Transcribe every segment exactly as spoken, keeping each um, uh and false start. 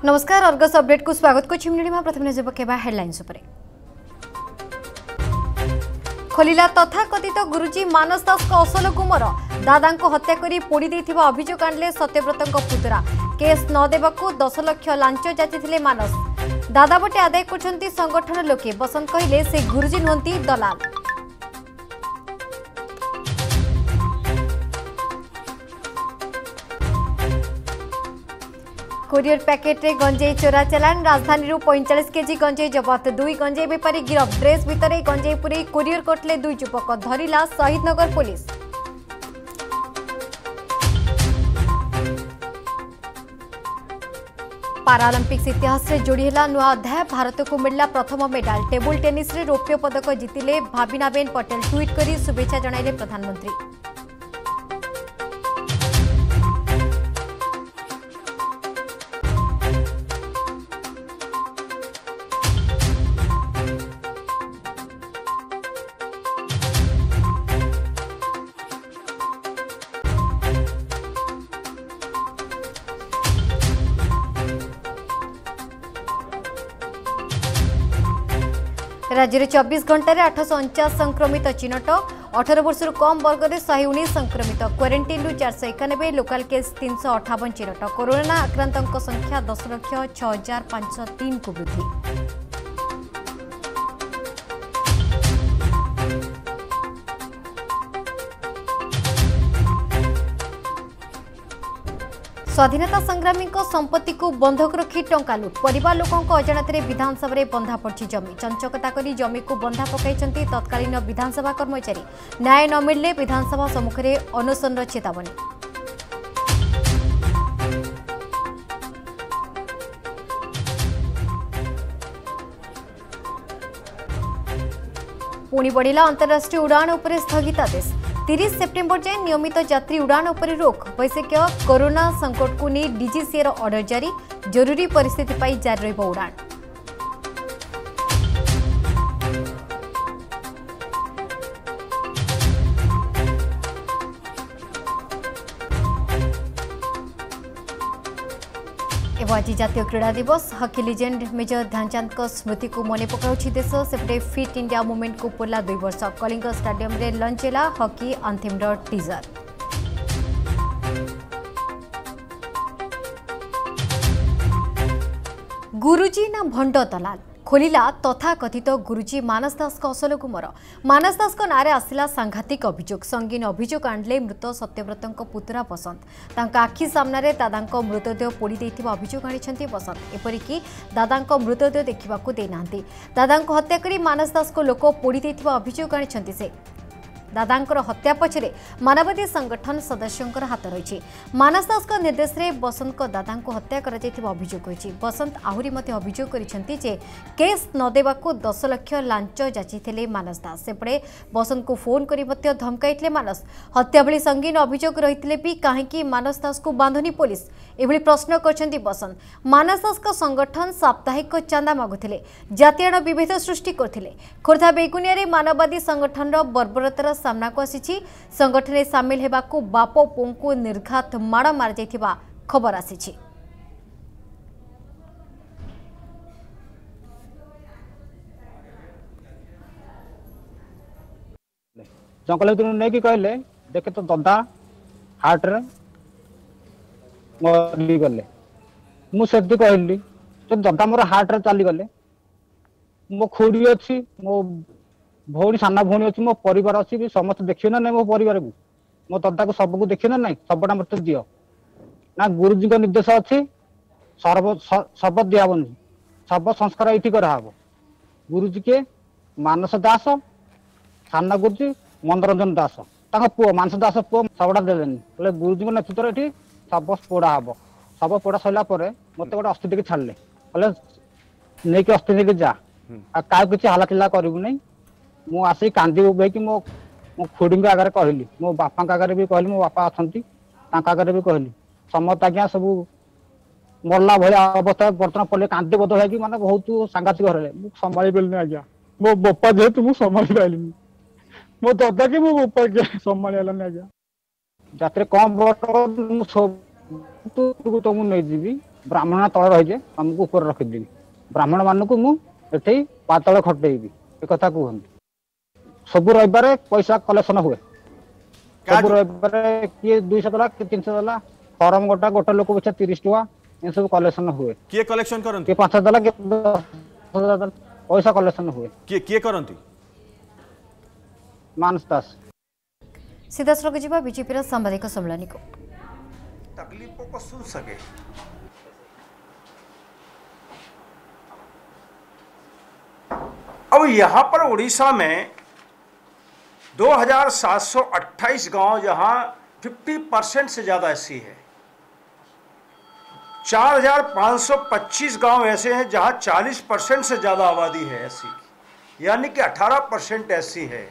नमस्कार Argus update को स्वागत को प्रथम नजर पकेबा हेडलाइंस उपरे। खोलिला तथाकथित गुरुजी मानस दास को असल गुमर दादा को हत्या करी पोड़ी देथिबा अभियोग आणले सत्यव्रत पुतुरा। केस न देबाकू दस लाख लांच जाचिथिले मानस। दादा बटे आदाय करछंती संगठन लोके। बसंत कहिले से गुरुजी नहंती दलाल। कोरियर पैकेट रे गंजेई चोरा चलान। राजधानी पैंतालीस केजी गंजेई जबत। दुई गंजेई बेपारी गिरफ। ड्रेस भितर गंजेई पुरे कोरियर करले दुई युवक। धरिला शहीदनगर पुलिस। पारालंपिक्स इतिहास रे जोड़ी है नुआ अध्याय। भारत को मिलला प्रथम मेडाल। टेबुल टेनिस रे रौप्य पदक जीतिले भाविनाबेन पटेल। ट्वीट करी शुभेच्छा जणाइले प्रधानमंत्री। राज्य में चौबीस घंटे आठश अणचाश संक्रमित चिन्हट। अठारह वर्ष कम वर्ग में शहे उन्नीस संक्रमित। क्वारंटाइन चार सौ एकानबे। लोकाल केस तीन सौ अठावन चिन्हट। कोरोना आक्रांतों संख्या दस लक्ष छह हजार पांच सौ तीन को वृद्धि। स्वाधीनता संग्रामी संपत्ति को बंधक रखी टंका लुट। परिवार लोकों अजाणत विधानसभा में बंधा पड़ी जमी। चंचकता करी जमी को बंधा पकाई तत्कालीन विधानसभा कर्मचारी। न्याय न मिलले विधानसभा सम्मुख में अनशन चेतावनी। पुणी बढ़िला अंतर्राष्ट्रीय उड़ान उपरे स्थगितादेश। तीस सेप्टेम्बर जाए नियमित यात्री उड़ान उपरे रोक। वैश्विक कोरोना संकट को नहीं डीजीसीए ऑर्डर जारी। जरूरी परिस्थिति पाई जारी रहिबो उड़ान। आज जातीय क्रीड़ा दिवस। हॉकी लीजेंड मेजर ध्यानचंद को स्मृति को मने पकाउछि देश। सेपटे फिट इंडिया मूवमेंट को पुरला दुई वर्ष। कलिंग स्टेडियम रे लंच होला हॉकी आंथिम रो टीजर। गुरुजी ना भंड दलाल। खोलिला तथाकथित गुरुजी मानस दास को असल गुमर। मानस दास को नारे आसिला सांघातिक अभियोग। संगीन अभियोग आणले मृत सत्यव्रत पुतुरा बसंत। तांका आखि सामने दादा मृतदेह पोड़ी देथिबा अभियोग आनिछंती बसंत। एपरिकी दादा मृतदेह देखिबाकू दे नांती। दादा हत्या करी मानस दास को लोक पोड़ी देथिबा अभियोग आनिछंती से। दादांकर हत्या पछरे मानवादी संगठन सदस्यों हाथ रही। मानस दास को निर्देश में बसंत को दादा को हत्या कर अभियोग होइछि। बसंत आहुरी मते अभियोग करिसेंती जे केस न देबाकू दस लाख लांच जाचिथिले मानस दास। सेपड़े बसंत को फोन करी मते धमकाइथिले मानस। हत्या भली संगीन अभियोग रहिथिले भी काहेकि मानस दास को बांधनी पुलिस एभली प्रश्न करछंती बसंत। मानस दास को संगठन साप्ताहिक चांदा मागुथिले। जातीय विभेद सृष्टि करथिले। खोर्धा बेगुनिया रे मानववादी संगठन रो बर्बरतार सामना को आसी। संगठन में सामिल हेबाकू बाप पुओं को निर्घात माड़ मार जाइथिबा खबर आसी। जंगल भर नहीं कि कहले देखे तो ददा हार्ट रे मरी गले। मुझे कहली तो ददा मोर हार्ट रे चली गले। मो खोड़ी अच्छी मो भौणी साना भौणी अच्छी मो परिवार अच्छी समस्त देखिए ना नहीं मो परिवार को मो ददा को सबको देखिए ना नहीं सबटा मत दियो ना। गुरुजी का निर्देश अच्छी सर्व शब दियाबनी शब संस्कार ये कराब। गुरुजी के मानस दास साना गुरुजी मनोरंजन दास पुओ मानस दास पुओ सबटा देदेनि बोले गुरुजी नेतृत्व ये शब पोड़ा हम। शब पोड़ा सरला मत गोटे अस्थि टे छाड़े बोले नहीं कि अस्थि नहीं जा क्या किसी हलाचिल्ला करू नहीं। मु आसी कांदी उबेकी मो मो खुड़ी आगे कहली मो बापा आगे भी कहली मो बापा अच्छा आगे भी कहली समस्त आज्ञा सब मरला भाया अवस्था बर्तमान पड़े कांदी बद है माने बहुत सांघातिक घर संभाली पारे आज्ञा मो बापा जेहेतु मुझे संभाली पारे मो दादा की मो बापा के संभाली आज्ञा जाते कम बड़ तो मुझे नहीं ब्राह्मण तले रही तुमको ऊपर रखीदेवी ब्राह्मण मानक मुझे पातल खटेबी ए कथा कहते सब रविवार पैसा कलेक्शन हुए क्या सब जो- रविवार किए दुईश देला किए तीन सौ देला फॉर्म गोटा गोटे लोक पीछा तीस टका ये सब कलेक्शन हुए किए कलेक्शन करती किए पांच देला किए दस हजार देला पैसा कलेक्शन हुए किए किए करती मानस दास सीधासख जा बीजेपी सांबादिक सम्मेलन को तकलीफों को सुन सके। अब यहाँ पर उड़ीसा में दो हज़ार सात सौ अट्ठाईस गांव जहाँ पचास परसेंट से ज़्यादा एससी है, चार हज़ार पाँच सौ पच्चीस गांव ऐसे हैं जहाँ चालीस परसेंट से ज़्यादा आबादी है एससी की, यानी कि अठारह परसेंट एससी है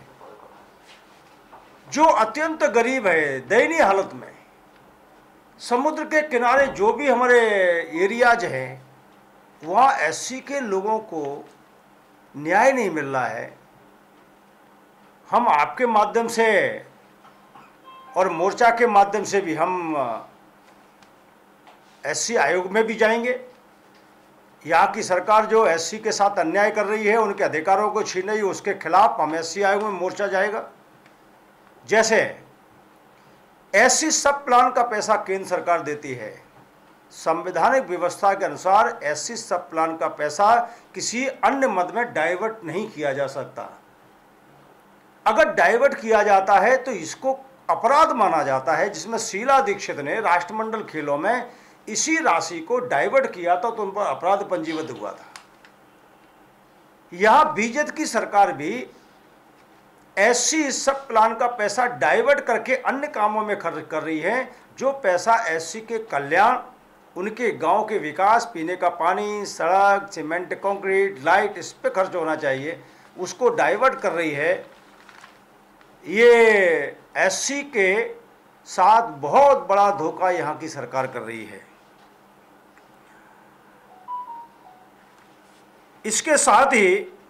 जो अत्यंत गरीब है, दयनीय हालत में। समुद्र के किनारे जो भी हमारे एरियाज हैं वहाँ एससी के लोगों को न्याय नहीं मिल रहा है। हम आपके माध्यम से और मोर्चा के माध्यम से भी हम एससी आयोग में भी जाएंगे। यहाँ की सरकार जो एससी के साथ अन्याय कर रही है, उनके अधिकारों को छीन रही है, उसके खिलाफ हम एससी आयोग में मोर्चा जाएगा। जैसे एससी सब प्लान का पैसा केंद्र सरकार देती है, संवैधानिक व्यवस्था के अनुसार एससी सब प्लान का पैसा किसी अन्य मद में डाइवर्ट नहीं किया जा सकता। अगर डाइवर्ट किया जाता है तो इसको अपराध माना जाता है, जिसमें शीला दीक्षित ने राष्ट्रमंडल खेलों में इसी राशि को डाइवर्ट किया था तो उन पर अपराध पंजीबद्ध हुआ था। यहां बीजेपी की सरकार भी एससी सब प्लान का पैसा डाइवर्ट करके अन्य कामों में खर्च कर रही है। जो पैसा एससी के कल्याण, उनके गांव के विकास, पीने का पानी, सड़क, सीमेंट, कंक्रीट, लाइट, इस पे खर्च होना चाहिए, उसको डाइवर्ट कर रही है। ये एससी के साथ बहुत बड़ा धोखा यहाँ की सरकार कर रही है। इसके साथ ही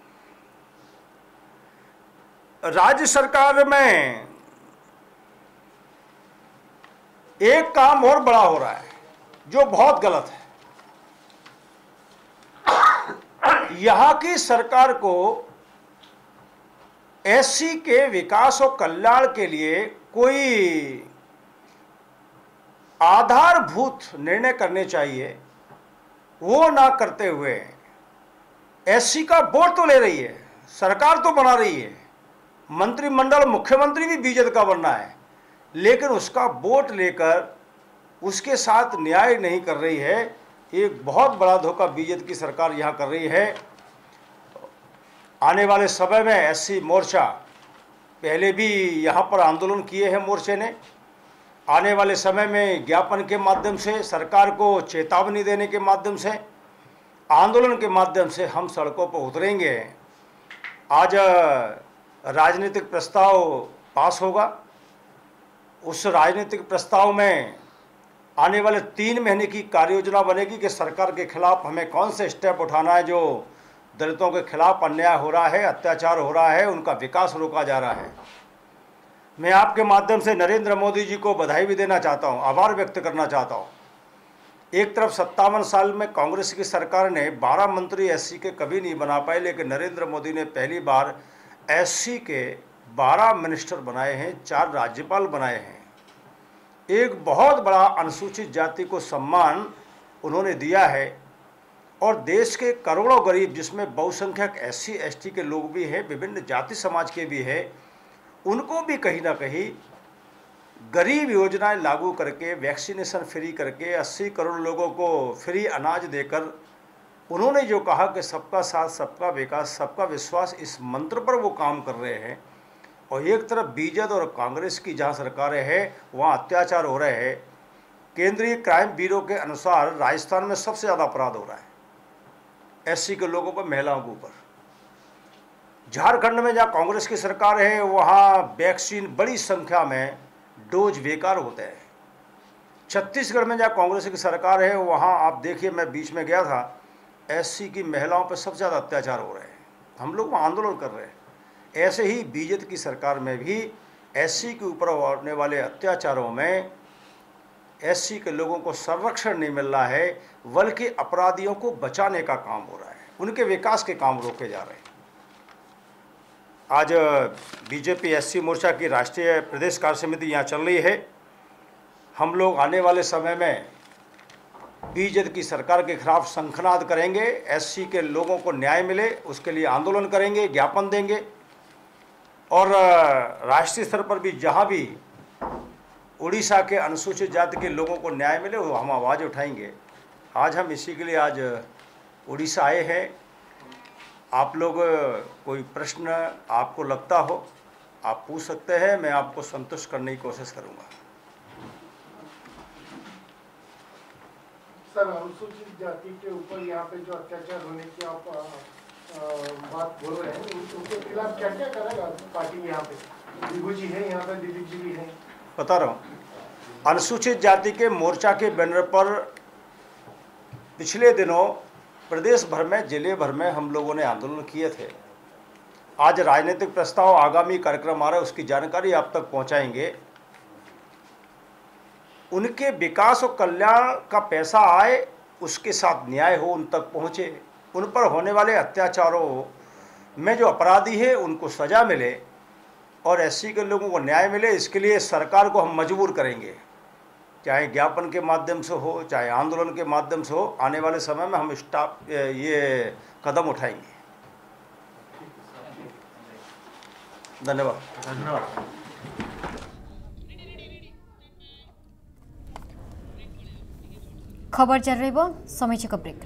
राज्य सरकार में एक काम और बड़ा हो रहा है जो बहुत गलत है। यहां की सरकार को एससी के विकास और कल्याण के लिए कोई आधारभूत निर्णय करने चाहिए, वो ना करते हुए एससी का बोर्ड तो ले रही है, सरकार तो बना रही है, मंत्रिमंडल, मुख्यमंत्री भी बीजेपी का बनना है, लेकिन उसका वोट लेकर उसके साथ न्याय नहीं कर रही है। एक बहुत बड़ा धोखा बीजेपी की सरकार यहाँ कर रही है। आने वाले समय में एससी मोर्चा, पहले भी यहाँ पर आंदोलन किए हैं मोर्चे ने, आने वाले समय में ज्ञापन के माध्यम से, सरकार को चेतावनी देने के माध्यम से, आंदोलन के माध्यम से हम सड़कों पर उतरेंगे। आज राजनीतिक प्रस्ताव पास होगा, उस राजनीतिक प्रस्ताव में आने वाले तीन महीने की कार्ययोजना बनेगी कि सरकार के खिलाफ हमें कौन से स्टेप उठाना है। जो दलितों के खिलाफ अन्याय हो रहा है, अत्याचार हो रहा है, उनका विकास रोका जा रहा है। मैं आपके माध्यम से नरेंद्र मोदी जी को बधाई भी देना चाहता हूं, आभार व्यक्त करना चाहता हूं। एक तरफ सत्तावन साल में कांग्रेस की सरकार ने बारह मंत्री एससी के कभी नहीं बना पाए, लेकिन नरेंद्र मोदी ने पहली बार एससी के बारह मिनिस्टर बनाए हैं, चार राज्यपाल बनाए हैं। एक बहुत बड़ा अनुसूचित जाति को सम्मान उन्होंने दिया है और देश के करोड़ों गरीब, जिसमें बहुसंख्यक एससी एसटी के लोग भी हैं, विभिन्न जाति समाज के भी हैं, उनको भी कहीं ना कहीं गरीब योजनाएं लागू करके, वैक्सीनेशन फ्री करके, अस्सी करोड़ लोगों को फ्री अनाज देकर, उन्होंने जो कहा कि सबका साथ, सबका विकास, सबका विश्वास, इस मंत्र पर वो काम कर रहे हैं। और एक तरफ बीजेपी और कांग्रेस की जहां सरकारें हैं वहां अत्याचार हो रहे हैं। केंद्रीय क्राइम ब्यूरो के अनुसार राजस्थान में सबसे ज़्यादा अपराध हो रहा है एससी के लोगों पर, महिलाओं के ऊपर। झारखंड में जहाँ कांग्रेस की सरकार है वहाँ वैक्सीन बड़ी संख्या में डोज बेकार होते हैं। छत्तीसगढ़ में जहाँ कांग्रेस की सरकार है वहाँ आप देखिए, मैं बीच में गया था, एससी की महिलाओं पर सबसे ज़्यादा अत्याचार हो रहे हैं। हम लोग वहाँ आंदोलन कर रहे हैं। ऐसे ही बीजेपी की सरकार में भी एससी के ऊपर होने वाले अत्याचारों में एससी के लोगों को संरक्षण नहीं मिल रहा है, बल्कि अपराधियों को बचाने का काम हो रहा है, उनके विकास के काम रोके जा रहे हैं। आज बीजेपी एससी मोर्चा की राष्ट्रीय प्रदेश कार्य समिति यहाँ चल रही है। हम लोग आने वाले समय में बीजेपी की सरकार के खिलाफ शंखनाद करेंगे, एससी के लोगों को न्याय मिले उसके लिए आंदोलन करेंगे, ज्ञापन देंगे, और राष्ट्रीय स्तर पर भी जहाँ भी उड़ीसा के अनुसूचित जाति के लोगों को न्याय मिले वो हम आवाज़ उठाएंगे। आज हम इसी के लिए आज उड़ीसा आए हैं। आप लोग कोई प्रश्न आपको लगता हो आप पूछ सकते हैं, मैं आपको संतुष्ट करने की कोशिश करूंगा। सर, अनुसूचित जाति के ऊपर यहाँ पे जो अत्याचार होने की आप आ, आ, बात बोल रहे हैं, उनके खिलाफ क्या क्या करेगा पार्टी? यहाँ पे दिगू जी है, यहाँ पे दिलीप जी भी हैं। बता रहा हूँ, अनुसूचित जाति के मोर्चा के बैनर पर पिछले दिनों प्रदेश भर में, जिले भर में हम लोगों ने आंदोलन किए थे। आज राजनीतिक प्रस्ताव, आगामी कार्यक्रम आ रहा है, उसकी जानकारी आप तक पहुंचाएंगे। उनके विकास और कल्याण का पैसा आए, उसके साथ न्याय हो, उन तक पहुंचे, उन पर होने वाले अत्याचारों में जो अपराधी है उनको सजा मिले और एससी के लोगों को न्याय मिले। इसके लिए सरकार को हम मजबूर करेंगे, चाहे ज्ञापन के माध्यम से हो, चाहे आंदोलन के माध्यम से हो। आने वाले समय में हम स्टाफ ये कदम उठाएंगे। धन्यवाद धन्यवाद खबर जारी रहिबो समयचिक ब्रेक।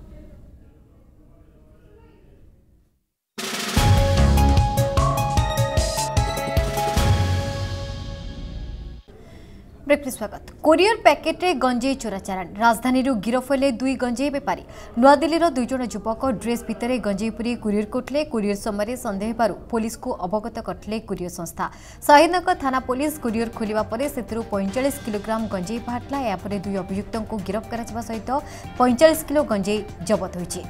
ब्रेक स्वागत। कोरियर पैकेट रे गंजेई चोराचालान। राजधानी गिरफ होले दुई गंजेई बेपारी। नुआदिल्ली दुई जन युवक ड्रेस भितर गंजेई पुरी कुरियर करथिले। कुरियर समय संदेह हेबारु पुलिस को अवगत करथिले कुरियर संस्था। शहीदनगर थाना पुलिस कुरियर खोलिबा परे सेतिरु पैंतालीस किलोग्राम गंजेई बाहरला। या परे दुई अभियुक्तों को गिरफ कराजिबा सहित पैंतालीस किलो गंजेई जबत होइछि।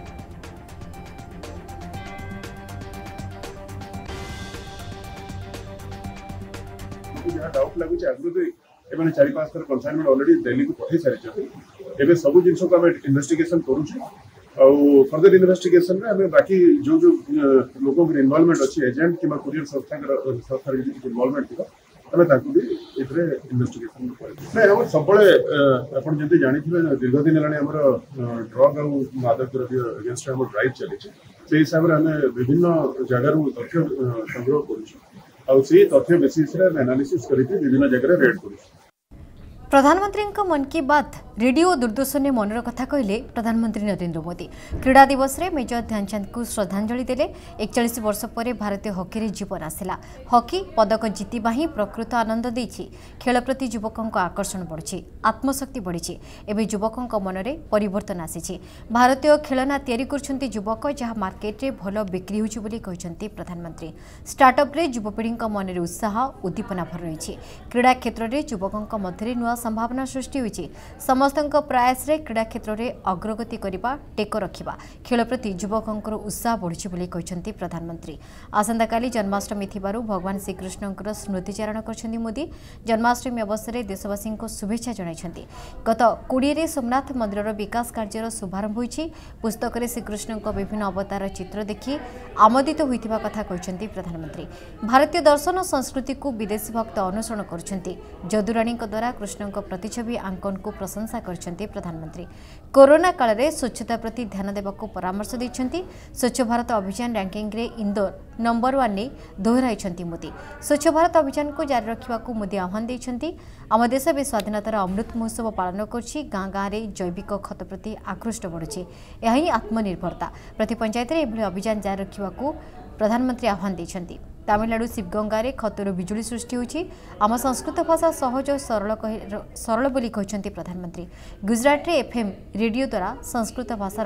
डाउट लागुचे आगु एमाने चारि पांच थर कंसाइनमेंट ऑलरेडी दिल्ली को पठे सारी एबे सब जिनस को हम इन्वेस्टिगेशन करूछु आ फर्दर इन्वेस्टिगेशन में हमें बाकी जो जो लोगों के इन्वॉल्वमेंट अछि एजेंट किमा कुरियर संस्था के संस्था के इन्वॉल्वमेंट थिबा हमें ताकू भी इतरे इन्वेस्टिगेशन करे। नै हम सबले अपन जंती जानि थिबे दीर्घ दिन लाने हमर ड्रग आ मादक द्रव्य अगेंस्ट हमर ड्राइव चली छै। से हिसाब रे हमें विभिन्न जगह रु तथ्य संग्रह करूछु आ से तथ्य बेसिस रे एनालिसिस करिके विभिन्न जगह रे रेड करूछु। प्रधानमंत्री मन की बात रेडियो और दूरदर्शन में मनर कथा कहले प्रधानमंत्री नरेंद्र मोदी। क्रीड़ा दिवस रे मेजर ध्यानचंद को श्रद्धांजलि देले। एकचालीस वर्ष पर भारतीय हॉकी रे जीवन आसिला। हॉकी पदक जीतिबा ही प्रकृत आनंद देछि। खेल प्रति युवकों को आकर्षण बढ़ी, आत्मशक्ति बढ़ी। एवं युवकों मन में परिवर्तन आसी। भारतीय खेलना तैयारी करछन्ती युवक, जहाँ मार्केट रे भल बिक्री होछि बोली कहिसन्ती प्रधानमंत्री। स्टार्टअप रे युवपीढ़ी मन में उत्साह उद्दीपना भर रही। क्रीड़ा क्षेत्र में युवकों मध्य नुआ संभावना सृष्टि होइछि। समस्त प्रयास रे क्रीड़ा क्षेत्र में अग्रगति करबा, टेक रखिबा, खेल प्रति युवकों उत्साह बढ़ी बोली कहिसन्ती प्रधानमंत्री। आसंता काली जन्माष्टमी थिबारु भगवान श्रीकृष्णଙ୍କର स्मृतिचारण करछन्ती मोदी। जन्माष्टमी अवसर में देशवासी को शुभेच्छा जणाइछन्ती। गत कोड़े रे सोमनाथ मंदिर विकास कार्यर शुभारंभ होइछि। पुस्तक रे श्रीकृष्णଙ୍କ विभिन्न अवतार चित्र देखि आमोदित होइथिबा कथा कहिसन्ती प्रधानमंत्री। भारतीय दर्शन संस्कृति को विदेशी भक्त अनुसरण करछन्ती। जदुराणी द्वारा कृष्ण प्रतिछवि आंकन को प्रशंसा करछन्ती प्रधानमंत्री। कोरोना काल में स्वच्छता प्रति ध्यान देवाक परामर्श दैछन्ती। स्वच्छ भारत अभियान रैंकिंग रे इंदौर नंबर वन ने दोहराइछन्ती मोदी। स्वच्छ भारत अभियान को जारी रखिबाकू मोदी आह्वान दैछन्ती। आम देश भी स्वाधीनतार अमृत महोत्सव पालन करछि। गाँ गाँ रे जैविक खत प्रति आकृष्ट बढ़ुछि। यह ही आत्मनिर्भरता। प्रति पंचायत रे एभली अभियान जारी रखिबाकू प्रधानमंत्री आह्वान दैछन्ती। तमिलनाडु शिवगंगा रे खतरु बिजुली सृष्टि होछि। आम संस्कृत भाषा सहज और सरल सरल बोली कहिसन्ती प्रधानमंत्री। गुजरात रे एफएम रेडियो द्वारा संस्कृत भाषार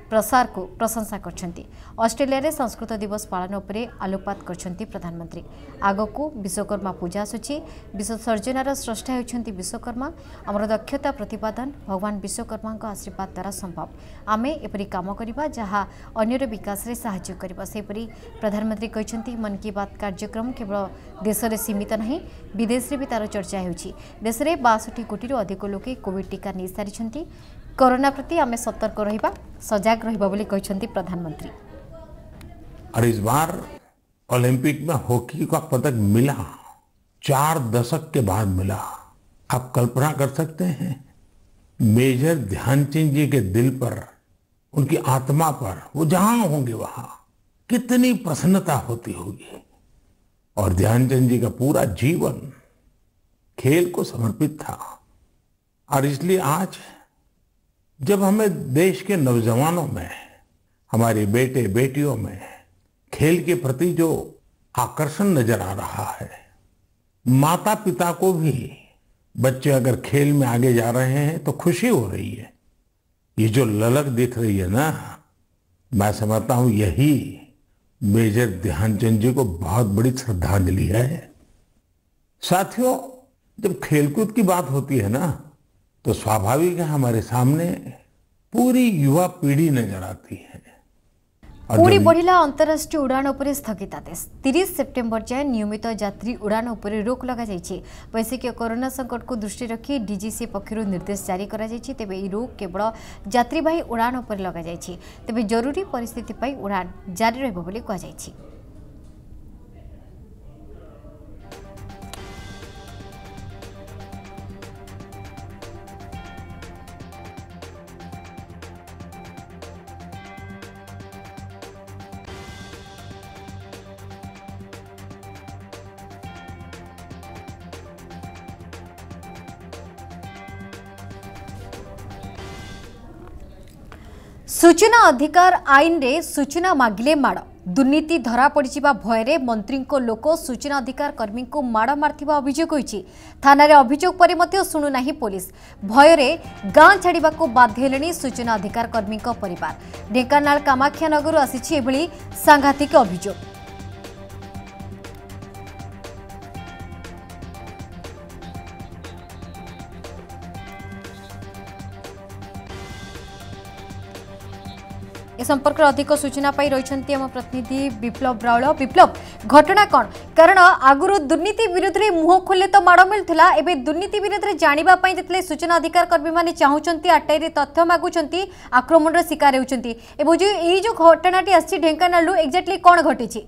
प्रसार को प्रशंसा करछंती। ऑस्ट्रेलिया रे संस्कृत दिवस पालन उपरे आलोकपात करछंती प्रधानमंत्री। आगको विश्वकर्मा पूजा आसुछि। विश्व सर्जनार स्रष्टा होछंती विश्वकर्मा। आमर दक्षता प्रतिपादन भगवान विश्वकर्मा आशीर्वाद द्वारा संभव। आमे एपरि काम करिबा जहा अन्यर विकास रे सहायता करिबा। सेपरि प्रधानमंत्री कहछंती मन की बात कार्यक्रम केवल देश रे सीमित नहीं, विदेश रे भी तार चर्चा होछि। देश रे बासठ कोटी रु अधिक लोके कोविड टीका नै सारिछंती। कोरोना प्रति आमे सतर्क रहिबा, सजग रहिबा बोली कहछंती प्रधानमंत्री। और इस बार ओलंपिक में हॉकी का पदक मिला, चार दशक के बाद मिला। आप कल्पना कर सकते हैं मेजर ध्यानचंद जी के दिल पर, उनकी आत्मा पर, वो जहां होंगे वहां कितनी प्रसन्नता होती होगी। और ध्यानचंद जी का पूरा जीवन खेल को समर्पित था। और इसलिए आज जब हमें देश के नौजवानों में, हमारे बेटे बेटियों में खेल के प्रति जो आकर्षण नजर आ रहा है, माता पिता को भी बच्चे अगर खेल में आगे जा रहे हैं तो खुशी हो रही है। ये जो ललक दिख रही है ना, मैं समझता हूं यही मेजर ध्यानचंद जी को बहुत बड़ी श्रद्धांजलि है। साथियों, जब खेलकूद की बात होती है ना, तो स्वाभाविक है हमारे सामने पूरी युवा पीढ़ी नजर आती है। पुणी बढ़िला अंतरराष्ट्रीय उड़ान उपरे स्थगितादेश। तीस सेप्टेम्बर जाए नियमित यात्री उड़ान उपरे रोक लगा जाइछि। वैश्विक कोरोना संकट को दृष्टि रखी डीजीसी पक्षरु निर्देश जारी करा जाइछि। तेबे ई रोक केवल यात्रीवाही उड़ान उपरे लगा जाइछि। तेबे जरूरी परिस्थिति पई उड़ान जारी रहबो बोली कहा जाइछि। सूचना अधिकार आईन रे सूचना मागिले माड़। दुर्नीति धरा पड़िजिबा भयरे मंत्री को लोक सूचना अधिकार कर्मी को माड़ मारथिबा अभियोग होईछि। थाना रे अभियोग परे मध्य सुनु नाही पुलिस। भयरे गां छाड़िबा को बाध्य हेलेनी सूचना अधिकार कर्मी को परिवार। ढेंकानाल कामाख्या नगर आसीछि एभली सांघातिक अभियोग। ए संपर्क अधिक सूचना पाई रही आम प्रतिनिधि विप्लव राउल। विप्लव, घटना कौन? कारण आगुरी दुर्नीति विरुद्ध में मुह खोले तो माड़ मिलता, एवं दुर्नीति विरुद्ध में जानापी जितने सूचना अधिकार कर्मी मैंने चाहूँगी आरटीआई तथ्य मागुंट आक्रमण शिकार होती, जो घटनाटी आसी ढेंकानालू एक्जाक्टली कौन घटी?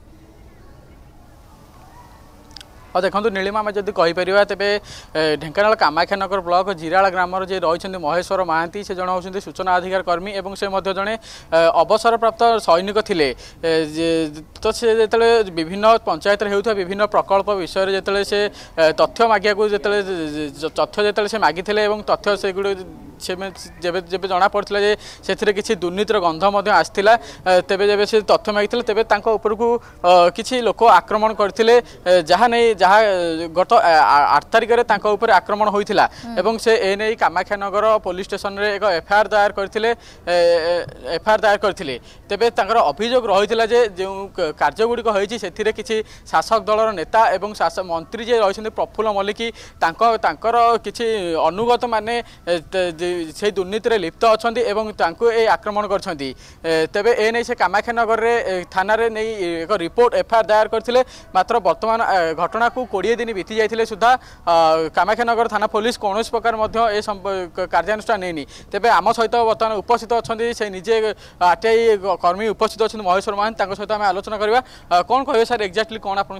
और देखो नीलिमा आम जब कहीपर तेरे ढेंकानाल कामाख्यानगर ब्लॉक जिराला ग्रामर जे रही महेश्वर महांती से जन होती सूचना अधिकार कर्मी और से जड़े अवसरप्राप्त सैनिक थिले। तो से जिते विभिन्न पंचायत होता विभिन्न प्रकल्प विषय जो से तथ्य मागिया जो तथ्य जो से मागी तथ्य से गुड़ से जब जना पड़ा जे से किसी दुर्नीतिर गंध आसाला। तेबे जब से तथ्य मागी तेबे उपरकू किसी लोक आक्रमण करते जहाँ नहीं जहाँ गत आठ तारिख में उपर आक्रमण होता एवं से एने कामाख्यानगर पुलिस स्टेशन रे एक एफआईआर दायर करथिले एफआईआर दायर करथिले। तेबे तांकर अभियोग रही जे जो कार्यगुड़िक होइछि सेथिरे किछि शासक दलर नेता एवं शासक मंत्री जे रही प्रफुल्ल मल्लिक तांको तांकर किछि अनुगत माने से दुर्नीति रे लिप्त अछंती एवं तांको ए आक्रमण करछंती। तेबे एने से कामाख्यानगर रे थाना रे नै एक रिपोर्ट एफआईआर दायर करथिले। मात्र वर्तमान घटना को कोड़े दिन बीती जाते सुधा कामाख्यानगर थाना पुलिस कौन प्रकार ए कार्यानुष्ठान नहीं। तेबे आम सहित बर्तमान उपस्थित अच्छा से निजे आरटीआई कर्मी उपस्थित अच्छा महेश्वर महांत सहित आम आलोचना करवा। कौन कहे सर एक्जाक्टली कौन आप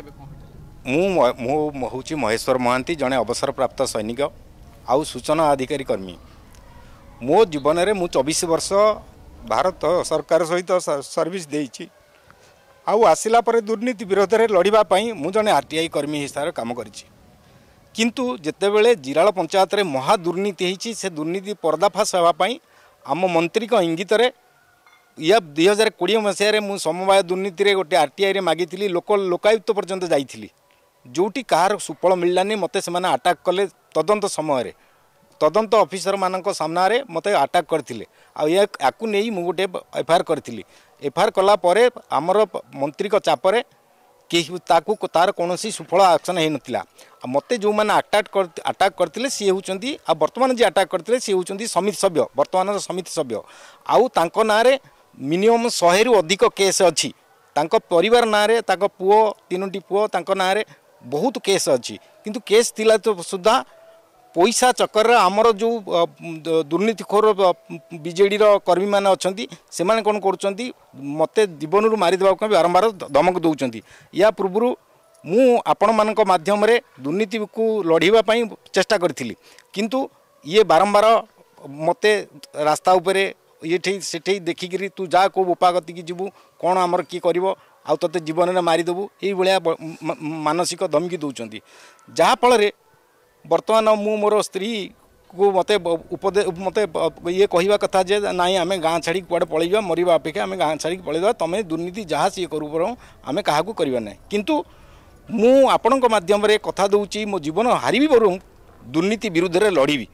हूँ महेश्वर महांती जड़े अवसरप्राप्त सैनिक आउ सूचना अधिकारी कर्मी। मो जीवन में मुझे चौबीस वर्ष भारत सरकार सहित सर्विस देइछि। आउ आसिला परे दुर्नीति विरोध में लड़ाई मु जड़े आरटीआई कर्मी हिसाब से कम करिछि। किंतु जेतेबेले जिराल पंचायत रे महा दुर्नीति होती से दुर्नीति पर्दाफाश होगापाई आम मंत्री को इंगित या दुई हजार कोड़े मसीह मुझ समवाय दुर्नीति रे गोटे आरटीआई रे मागिली लोक लोकायुक्त पर्यंत जाइली जोटी कहार सुफल मिललानी मते से अटाक कले तदंत समय तदंत ऑफिसर मानक सामने मते अटैक करथिले आ या नहीं मु गोटे एफआईआर करथिली एफआईआर कला परे आमर मंत्री को चापरे कि ताकू तार कौन सुफल एक्शन हो नाला मत जो मैंने अटैक कर अटैक करते सी होती आ बर्तमान जी अटैक करते सी होती समिति सभ्य बर्तमान समिति सभ्य आउ तांको नारे मिनिमम शहे रु अधिक केस अच्छी तांको परिवार नारे तांको पुओ तीनोटी पुओ तांको नारे बहुत केस अच्छी किंतु केस थिला तो सुधा पैसा चक्कर आमर जो दुर्नीतिखोर बीजेडी कर्मी मैंने अच्छा से कौन कर मत जीवन मारिदेवा बारंबार धमक दौरान या पूर्व मु आपण मान माध्यम दुर्नीति को लड़ाई चेष्टा करी किंतु ये बारंबार मत रास्ता उपरे ये से देखिकी तू जा को बोपा गति की जीवु कौन आमर किए कर आते जीवन में मारिदेबू ये मानसिक धमकी दौरान जहाँफल बर्तमान मु मोर स्त्री को मत उपदे मत ये कहवा कथा जे नाई आम गाँ छाड़ी कुआड़े पलैया मरवा अपेक्षा आम गाँ छाड़ी पलैदा तुम दुर्नीति जहाँ सी करूँ आम क्या करवा ना किंतु मु आपण माध्यम कथा दूची मो जीवन हारि बरूँ दुर्नीति विरुद्ध रे लड़बी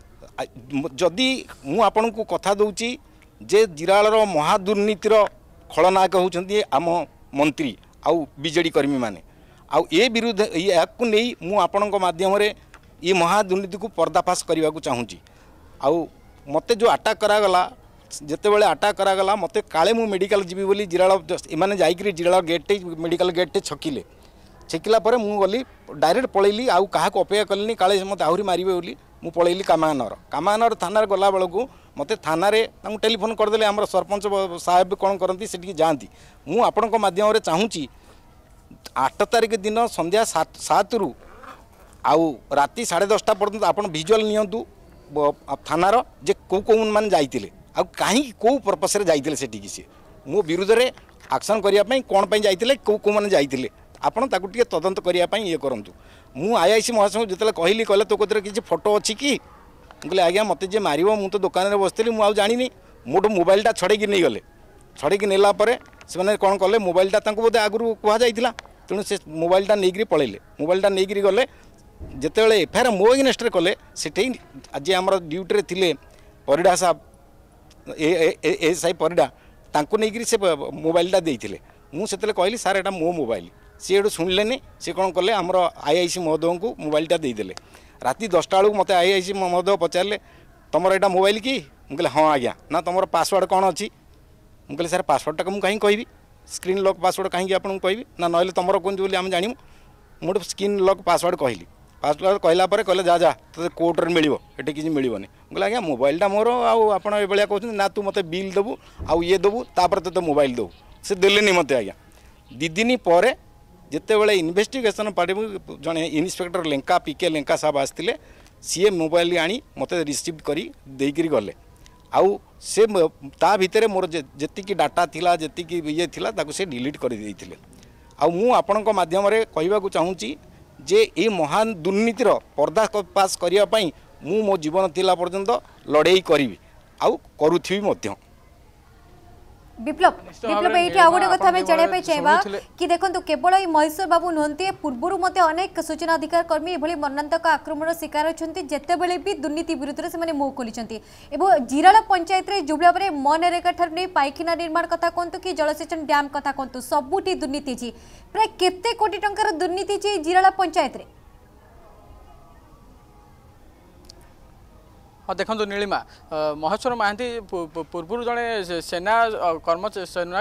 जदि मु आपण को कथा दूची जे जिरालर महादुर्नीतिर खलनायक होउछन्ती आम मंत्री आउ बीजेडी कर्मी माने आउ ए विरुद्ध या नहीं मु आपण माध्यम ये महादुर्नीति को पर्दाफाश करने को चाहूँगी आउ मत जो अटैक करागला जिते बड़े अटैक करागला मत काले मु मेडिकल जीवी बोली जिराल एमाने जाइकरी जिराल गेटे मेडिकल गेटे छकिले छकिला पर मु गली डायरेक्ट पलैली आउ क्या अपेक्षा कली काले मत आहरी मारे बोली मु पलैली कामानर कामानर थाना गला बेलू मत थाना टेलीफोन करदे आम सरपंच साहेब कौन करती से जाती मु आपण माध्यम चाहूँगी आठ तारिख दिन संध्या सात सात रु आउ राति साढ़े दसटा पर्यंत आपन विजुअल नियंतु थानार जे को को मान जाइतिले आ कहीं को पर्पस रे जाइतिले सेठी से मो विरुद्ध रे एक्शन करिया पई कोन पई जाइतिले को को मान जाइतिले आपन ताकु टिके तदंत करिया पई ये करंतु मु आईआईसी महासंघ जतले कहली कहले तो कोतरे किछि फोटो अछि कि कहले आज्ञा मते जे मारिवो मु तो दुकान रे बसतिली मु आ जानिनी मोटो मोबाइलटा छड़े कि नहीं गले छड़े कि नेला परे से माने कोन करले मोबाइलटा तांको बोधे आगुरु कुहा जाइतिला तेणु से मोबाइलटा नेगिरी पळैले मोबाइलटा नेगिरी गले जितेबाला एफआईआर मो एगेन्स्ट कले से आज आम ड्यूटी थे परिडा साहब एस आई परिडा तांको नहीं से मोबाइलटा देते मुझे कहली सार एटा मो मोबाइल सी एटू शुणिले सी कौन कले आमर आईआईसी महोदय को मोबाइलटा देदेले राति दसटा बेलू मत आईआईसी महोदय पचारे तुम एटा मोबाइल कि मुझे हाँ आज्ञा ना तुम पासवर्ड कौन अच्छी मुझे सार पासवर्डटा मुझे कहीं कहि स्क्रीन लॉक पासवर्ड कहीं आपको कहि ना ना तुम कौन बोली आम जानू मुझे स्क्रीन लॉक पासवर्ड कहली पासवर्ड कहला पर कहले जा जा तो कोर्टर मिल ये किसी मिलनी बोले आज्ञा मोबाइलटा मोर आप कहते ना तू मत बिल देबू आउ ये देबू तापर तो मोबाइल देबू से देलेनी मत आज्ञा दी दिन पर जिते बड़े इन्वेस्टिगेशन पार्टी जड़े इन्स्पेक्टर लेंका पीके लेंका साहब आसते सी मोबाइल आनी मत रिसीव करी देकर गले आउ से ता भितर मोर जी डाटा थिला जी ये थिला ताकू से डिलीट कर देइथिले आउ मु आपणक माध्यम कहवा चाहूँगी जे ये महान दुर्नीतिर पर्दाफाश करने मु मो जीवन थिला पर्यंत लड़ाई करी आउ करुथी मध्य विप्लव विप्लव ये आउ गोटे कथा जाना चाहवा कि देखो केवल ये महेश्वर बाबू नुहति पूर्वर मत अनेक सूचना अधिकार कर्मी एभली मरणांतक आक्रमण शिकार होती जितेबले भी दुर्नीति विरुद्ध से मुह खोली जिराल पंचायत में जो भाव में मनरेगा ठार नहीं पाइखाना निर्माण कथा कहतु कि जलसेचन डैम कथा कहतु सबुठी दुर्नीति प्राय केते कोटी टंकार दुर्नीति जिराल पंचायत रे हाँ देखो नीलिमा महेश्वर महांती पूर्व जड़े सेना कर्म सेना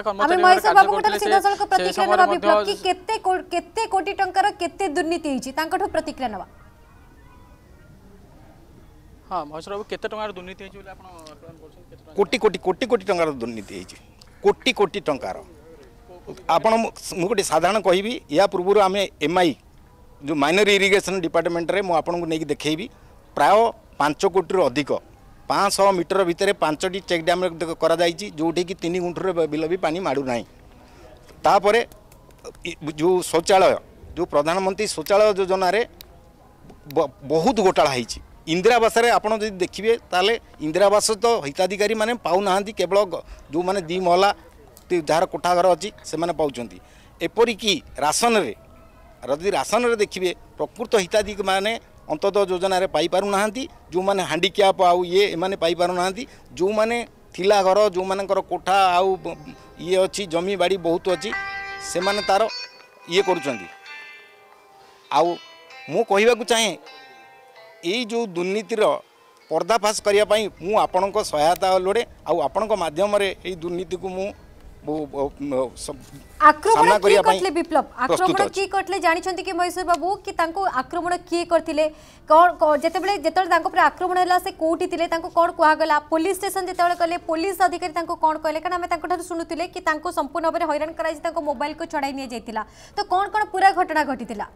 कर्मचारी कोटी टंकार केते दुर्नीति होइछि तांकठो प्रतिक्रिया नबा हाँ महेश्वर बाबू केते टंकार दुर्नीति होइछि बोले आपण आकलन करछन केते कोटी कोटी कोटी कोटी टंकार दुर्नीति होइछि कोटी कोटी टंकार आपण मु गोटे साधारण कहबी या पूर्व आम एमआई जो माइनर इरिगेशन डिपार्टमेंट रे मु आपण को नेकी देखैबी प्राय पांच कोटी अधिक पाँच सौ मीटर भितर पांचटी चेक डैम जोटि कि तीन गुंठर बिल भी पानी माड़ू ना तापर जो शौचालय जो प्रधानमंत्री शौचालय योजना रे बहुत घोटाला होती इंदिरावास आपड़ जो देखिए ताले इंदिरावास तो हिताधिकारी माने पाऊना केवल जो मैंने दी महला जार कोठाघर अच्छी से पाँच एपरिकी राशन रे रदि राशन रे देखिए प्रकृत हिताधिकारी माने अंतोदय योजना रे पाई पारु नाहंती जो माने हैंडीकैप आउ ये एमाने पाई पारु नाहंती जो माने थिला घर जो मानकर कोठा आउ ये अच्छी जमी बाड़ी बहुत अच्छी से माने तार ये करुचंदी आउ मु कहबा को चाहे यही जो दुर्नीतिर पर्दाफाश करने पाई मु आपण को सहायता लोड़े आउ आपण को माध्यम रे यही दुर्नीति को मु आक्रमण किए करले विप्लव आक्रमण किए करले जानि छंती कि महेश्वर बाबू कि तांको आक्रमण किए करथिले कोन जेतेबेले जेतेबेले तांको पर आक्रमण हला से कोठी थिले तांको कोन कुहा गला पुलिस स्टेशन जेतेबेले कले पुलिस अधिकारी तांको कोन कहले कारण हमें तांको ठार सुनुतिले कि तांको संपूर्ण भाबरे हैरान कराई तांको मोबाइल को छडाई निया जायतिला तो कोन कोन पूरा घटना घटितिला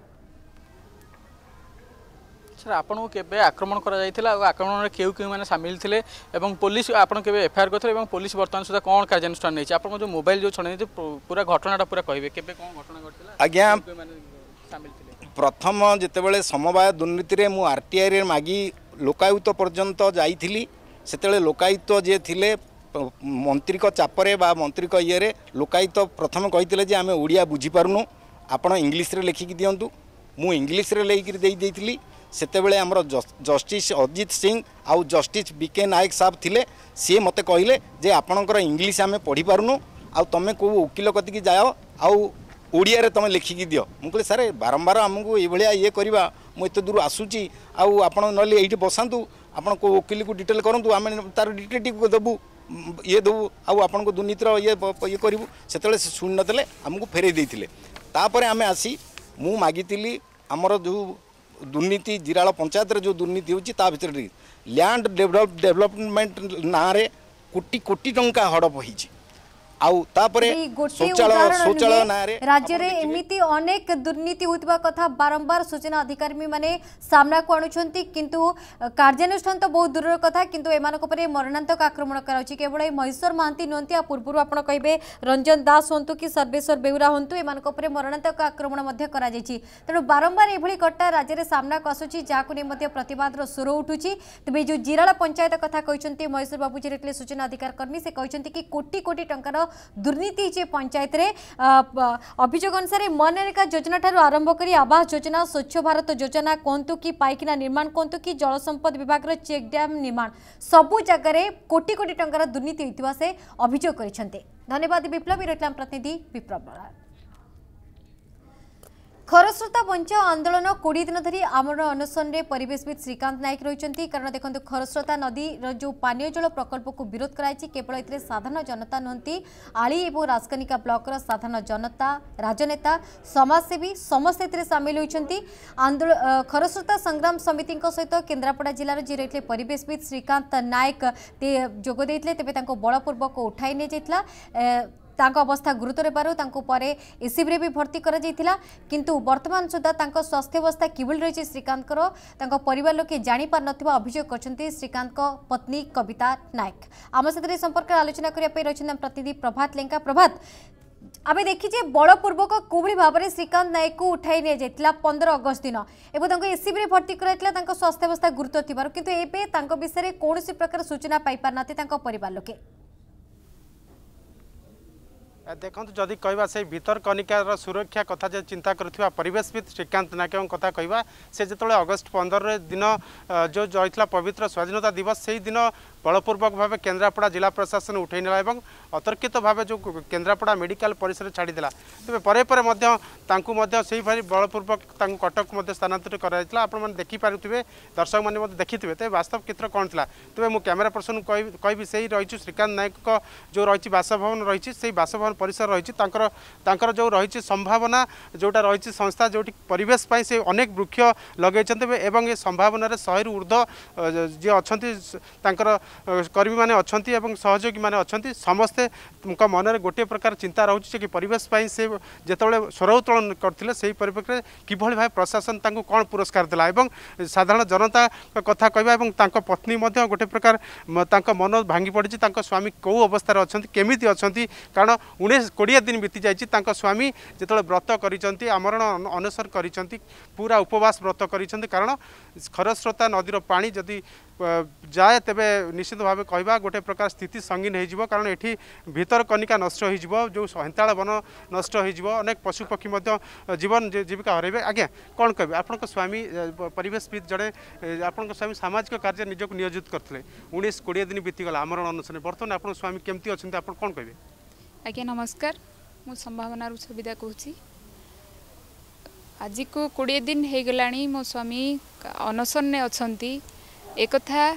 सर आपन केबे आक्रमण करा जायतिला आक्रमण रे केउ केउ माने शामिल थिले एवं पुलिस आपन केबे एफआईआर करथिले एवं पुलिस वर्तमान सुधा कोन कार्यानुष्ठान नै छै आपन जो मोबाइल जो छणे पूरा घटनाटा पूरा कहबे केबे कोन घटना घटिला आज्ञा शामिल थिले प्रथम जेतेबेले समवाय दुर्नीति रे मु आरटीआई रे मागी लोकायुक्त पर्यंत जाइथिली सेतेबेले लोकायुक्त जे थिले मंत्री को चापरे बा मंत्री को ये रे लोकायुक्त प्रथम कहिथिले जे आमे ओडिया बुझी पारुनु आपण इंग्लिश रे लिखि कि दियंतु मु इंग्लिश रे लेकि देई देइथिली सेतेबेले हमर जस्टिस अजित सिंह आउ जस्टिस बीके नायक साहब थिले सी मते कहले जे आपणकर इंग्लिश आमे पढ़ी पारुनु आउ तमे को वकील कतिकी जाओ आउ ओडिया रे तमे लिखिकी दियो मु कहले सर बारंबार हमको ए भलिया ये करबा मु एते दूर आसुची आउ आपण नले एठी बसंतु आपण को वकील को डिटेल करंतु आमे तार डिटेटिव को दबु ये दबु आउ आपण को दुर्नीतिर ये ये करबु सेतेले सुन नतले हमको फेरे देथिले तापरे आमे आसी मु मागितिली हमर जो दुर्नीति जिराला पंचायत रे जो दुर्नीति होची ता भितर लैंड डेवलप डेवलपमेंट ना रे कोटी कोटी टंका हड़प होईची आउ तापरे शौचालय शौचालय ना रे राज्य रे एमिति अनेक दुर्नीति होतबा कथा बारंबार सूचना अधिकारी माने सामना को आणुछंती किंतु कार्यानुष्ठान तो बहुत दूर कथा किंतु एमानक परे मरणांतक आक्रमण कराउची केवळ महेश्वर महांती नंती आ पूर्वरु आपण कहबे रंजन दास होंतु कि सर्वेश्वर बेउरा होंतु एमानक परे मरणांतक आक्रमण मध्ये करा जायची तनो बारंबार एभली घटना राज्य रे सामना को आसुची जाकु ने मध्ये प्रतिवाद रो सुर उठुची तबे जो जिराला पंचायत कथा कहिसंती महेश्वर बाबू जिरेटले सूचना अधिकार कर्मी से कहिसंती कि कोटी कोटी टंकार दुर्नीति जे पंचायत रे अभियोग अनुसार मनरेगा योजना ठारू आरंभ करी आवास योजना स्वच्छ भारत योजना कोंतु कि पाइकिना निर्माण कोंतु कि जल संपद विभाग रो चेक डैम निर्माण सबु जगह रे कोटी कोटी टंकार दुर्नीति होइतिबा से अभियोग करिसंते। धन्यवाद विप्लव इरटलाम प्रतिनिधि विप्लव बरा। खरस्रोता बंचाओ आंदोलन कोड़े दिन धरी आमर अनशन में परिवेशविद श्रीकांत नायक रही कारण देखो खरस्रोता नदी जो पानीय जल प्रकल्प को विरोध कराई केवल ए साधारण जनता नुहति आली और राजकनिका ब्लॉकर साधारण जनता राजनेता समाजसेवी समस्त सामिल होती आंदोलन खरस्रोता संग्राम समिति सहित केन्द्रापड़ा जिलार जी रही परिवेशविद श्रीकांत नायक जोगदे तेज बलपूर्वक उठाई निया तांको अवस्था गुरुतर पारु तांको परे एसीबी रे भी भर्ती करा जायतिला किंतु वर्तमान सुधा तांको स्वास्थ्य अवस्था किबल रही श्रीकांत तांको परिवार लोके जानी पार नथिबा अभियोग करछंती श्रीकांत को पत्नी कविता नायक। आम सहित संपर्क आलोचना करिया रही प्रतिनिधि प्रभात लेंका। प्रभात आमे देखीजे बलपूर्वक कोबली भाव में श्रीकांत नायक को उठाई नि जायतिला पंद्रह अगस्त दिन एवं तांको एसीबी रे भर्ती करायतिला तांको स्वास्थ्य अवस्था गुरुतर थिबारु किंतु एबे तांको विषय कोनोसी प्रकार सूचना पाई पार नाते तांको परिवार लोके देखो जदि कहवा से भीतर कनिकार सुरक्षा कथा जे चिंता करुवा परिवेशविद श्रीकांत नायक कथा कहवा से जो अगस्त पंद्रह दिन जो जाइला पवित्र स्वाधीनता दिवस से दिन बलपूर्वक भाव केन्द्रापड़ा जिला प्रशासन उठे ना और अतर्कित भाव जो केन्द्रापड़ा मेडिकल परिसर छाड़ीदेला तेज पर से भाई बलपूर्वक कटक स्थानांतरित कराइला आपण देखिपे दर्शक मैंने देखिथे तेज वास्तव चित्र कौन था तेज मुझे कैमेरा पर्सन कहि से रही श्रीकांत नायक जो रही बासभवन रही से बासभवन परिसर रही जो रही संभावना जोटा रही संस्था जो परिवेश से अनेक वृक्ष लगे ये संभावना शहे ऊर्ध्व जी अच्छा कर्मी मैंने अच्छा सहयोगी मैंने अच्छा समस्ते मनरे गोटे प्रकार चिंता रोचे कि परिवेश से जिते स्वर उत्तोलन करते से परिप्रेक्षी किभली भाव प्रशासन कौन पुरस्कार देला साधारण जनता कथा कहवा पत्नी गोटे प्रकार मन भांगी पड़ी स्वामी कौ अवस्था अच्छा केमी अच्छा कारण उन्नीस कोड़े दिन बीती जाइए स्वामी जो व्रत कर आमरण अनशन कर पूरा उपवास व्रत कर कारण खरस्रोता नदीर पानी जदि जाए तेबे निश्चित भाव कहवा गोटे प्रकार स्थिति संगीन हो कारण ये भीतर कनिका नष्ट हो जो हेन्ताड़ वन नष्ट हो अनेक पशुपक्षी जीवन जीविका हरइबे आज्ञा कौन कहे आपन स्वामी परिवेशविद जड़े आपन स्वामी सामाजिक कार्य निजक नियोजित करते उन्नीस कोड़े दिन बीतीगला आमरण अनुसार बर्तमान आप स्वामी केमती अच्छा आप कौन कहे आज्ञा नमस्कार मु संभावना सुविधा कहूँ आज को कोड़े दिन हो गला मो स्वामी अनशन अच्छा एक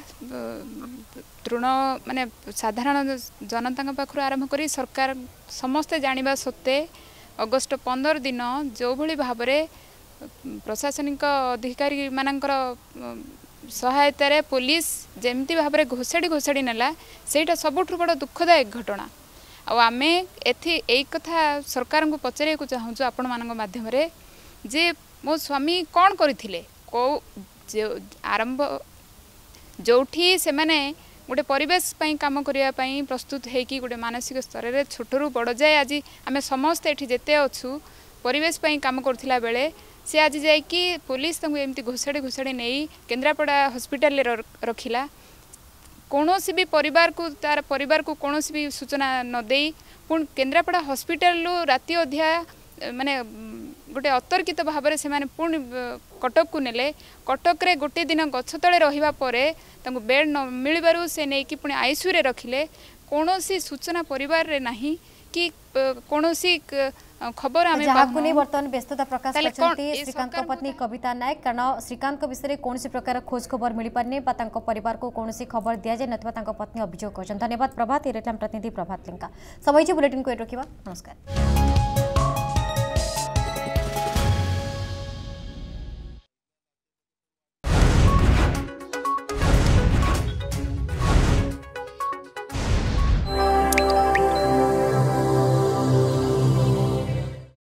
तृण माने साधारण जनता पाखु आरंभ कर सरकार समस्ते जानिबा सत्ते अगस्ट पंदर दिन जो भली भाव प्रशासनिक अधिकारी मानकर सहायतार पुलिस जेमती भाव में घोषाड़ी घोषाड़ी नेला सेटा सबुठ बड़ दुखदायक घटना आम ए कथा सरकार को पचारे को चाहूँ आपण मान माध्यम जे मो स्वामी कौन करथिले को आरंभ जोठी से माने गोटे परिवेश पई काम करिया पई प्रस्तुत है कि गोटे मानसिक स्तर रे छोटरू बड़ जाए आज आम समस्त एठी जेते अच्छु परिवेश पई काम करथिला बेले से आज जाय कि पुलिस तंगु एमती घोषाड़ी घोषाड़ी नहीं केन्द्रापड़ा हॉस्पिटल रे रखिला कौनसी भी परिवार को तार परिवार को कौनसी भी सूचना न देई पुण केन्द्रापड़ा हॉस्पिटल राति अध्या माने गोटे अतर्कित भाव में से पुणी कटक को नेले कटक रे गोटे दिन गछ तले रहिबा परे तांको बेड न मिलबारु से नहीं कि पुणी आईसीयू रे रखिले कौनसी सूचना परिवार रे नहीं कि कौनसी खबर आमे जहां को नहीं वर्तमान व्यस्तता प्रकाश करछंती श्रीकांत को पत्नी कविता नायक कारण श्रीकांत को विषय कौन प्रकार खोज खबर मिल पारने परिवार को कौन खबर दि जाए नथवा पत्नी अभियोग कर धन्यवाद प्रभात रेटलाम प्रतिनिधि प्रभात लिंका समय बुलेटिन को रखा नमस्कार।